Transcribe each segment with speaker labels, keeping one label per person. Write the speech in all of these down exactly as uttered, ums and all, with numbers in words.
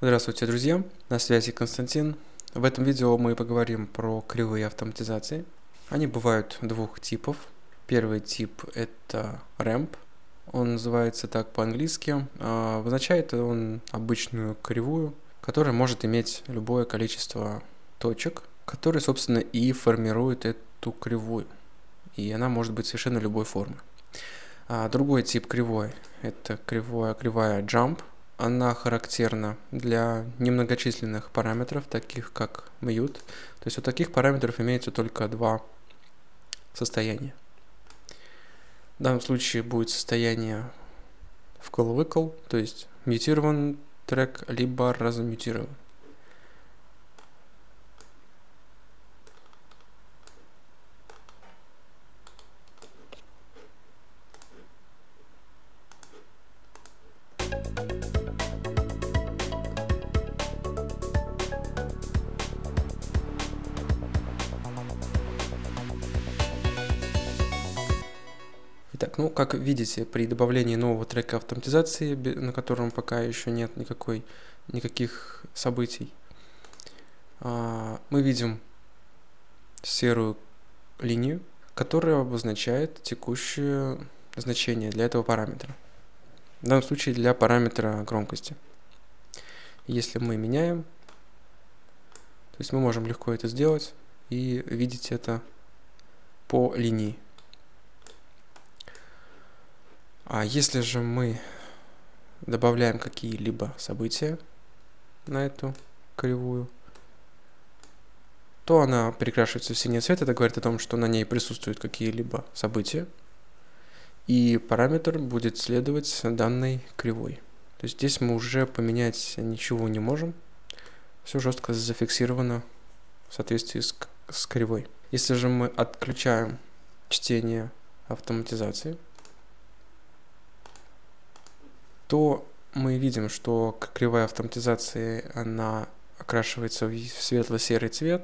Speaker 1: Здравствуйте, друзья! На связи Константин. В этом видео мы поговорим про кривые автоматизации. Они бывают двух типов. Первый тип – это рэмп. Он называется так по-английски. Обозначает он обычную кривую, которая может иметь любое количество точек, которые, собственно, и формируют эту кривую. И она может быть совершенно любой формы. А другой тип кривой – это кривая, кривая jump. Она характерна для немногочисленных параметров, таких как mute. То есть у таких параметров имеется только два состояния. В данном случае будет состояние вкл-выкл, то есть мьютирован трек, либо размьютирован. Итак, ну, как видите, при добавлении нового трека автоматизации, на котором пока еще нет никакой, никаких событий, мы видим серую линию, которая обозначает текущее значение для этого параметра. В данном случае для параметра громкости. Если мы меняем, то есть мы можем легко это сделать и видеть это по линии. А если же мы добавляем какие-либо события на эту кривую, то она перекрашивается в синий цвет. Это говорит о том, что на ней присутствуют какие-либо события, и параметр будет следовать данной кривой. То есть здесь мы уже поменять ничего не можем. Все жестко зафиксировано в соответствии с, с кривой. Если же мы отключаем чтение автоматизации, то мы видим, что кривая автоматизации она окрашивается в светло-серый цвет.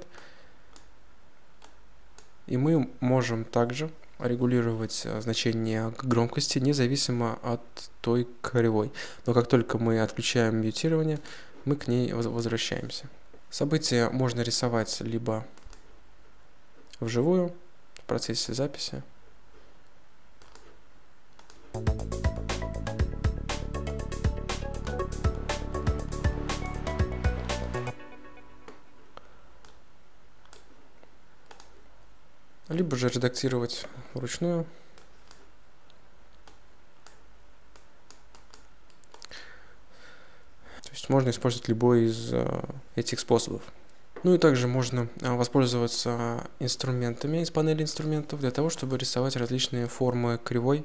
Speaker 1: И мы можем также регулировать значение громкости независимо от той кривой. Но как только мы отключаем мьютирование, мы к ней возвращаемся. События можно рисовать либо вживую, в процессе записи, либо же редактировать вручную. То есть можно использовать любой из этих способов. Ну и также можно воспользоваться инструментами из панели инструментов для того, чтобы рисовать различные формы кривой.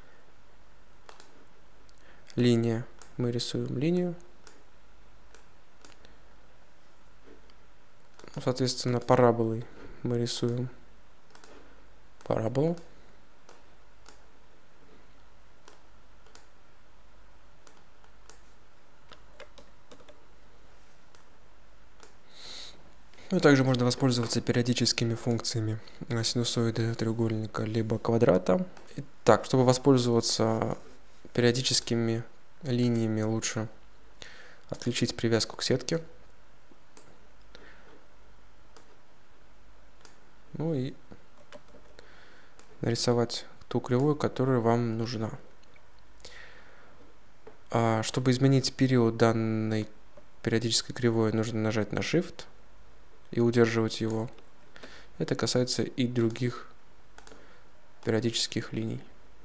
Speaker 1: Линия. Мы рисуем линию. Соответственно, параболой мы рисуем параболу. Ну, также можно воспользоваться периодическими функциями синусоида треугольника либо квадрата. Итак, чтобы воспользоваться периодическими линиями, лучше отключить привязку к сетке. Ну и нарисовать ту кривую, которая вам нужна. А чтобы изменить период данной периодической кривой, нужно нажать на Shift и удерживать его. Это касается и других периодических линий.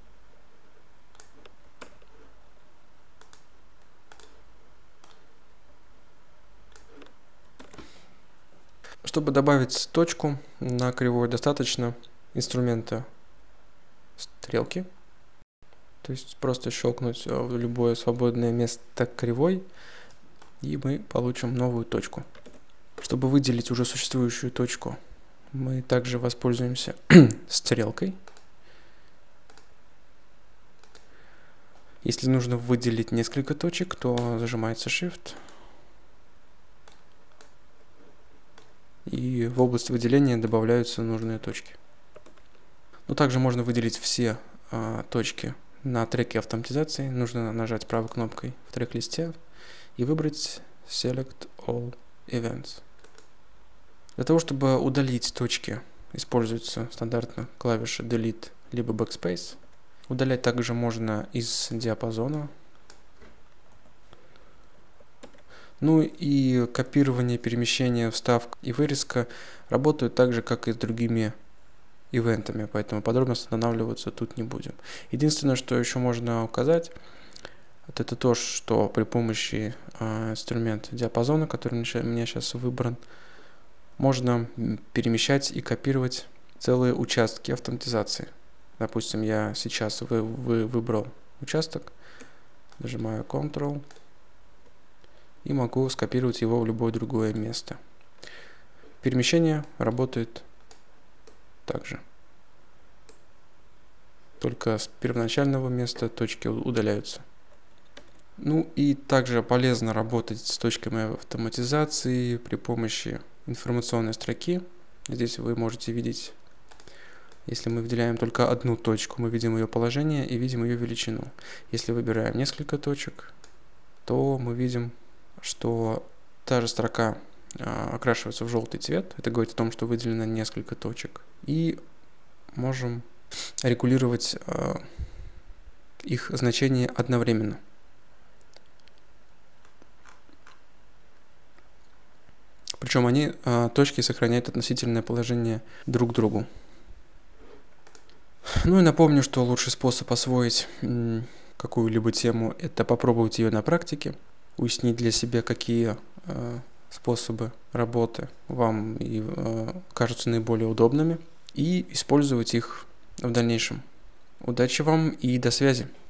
Speaker 1: Чтобы добавить точку на кривой, достаточно инструмента стрелки. То есть просто щелкнуть в любое свободное место кривой, и мы получим новую точку. Чтобы выделить уже существующую точку, мы также воспользуемся стрелкой. Если нужно выделить несколько точек, то зажимается Shift. И в область выделения добавляются нужные точки. Но также можно выделить все а, точки на треке автоматизации. Нужно нажать правой кнопкой в трек-листе и выбрать select all events. Для того, чтобы удалить точки, используется стандартно клавиша delete либо backspace. Удалять также можно из диапазона. Ну и копирование, перемещение, вставка и вырезка работают так же, как и с другими ивентами, поэтому подробно останавливаться тут не будем. Единственное, что еще можно указать, это то, что при помощи э, инструмента диапазона, который у меня сейчас выбран, можно перемещать и копировать целые участки автоматизации. Допустим, я сейчас вы, вы выбрал участок, нажимаю контрол и могу скопировать его в любое другое место. Перемещение работает также. Только с первоначального места точки удаляются. Ну и также полезно работать с точками автоматизации при помощи информационной строки. Здесь вы можете видеть, если мы выделяем только одну точку, мы видим ее положение и видим ее величину. Если выбираем несколько точек, то мы видим, что та же строка а, окрашивается в желтый цвет. Это говорит о том, что выделено несколько точек. И можем регулировать а, их значение одновременно. Причем они, а, точки, сохраняют относительное положение друг к другу. Ну и напомню, что лучший способ освоить какую-либо тему – это попробовать ее на практике, уяснить для себя, какие э, способы работы вам и, э, кажутся наиболее удобными, и использовать их в дальнейшем. Удачи вам и до связи!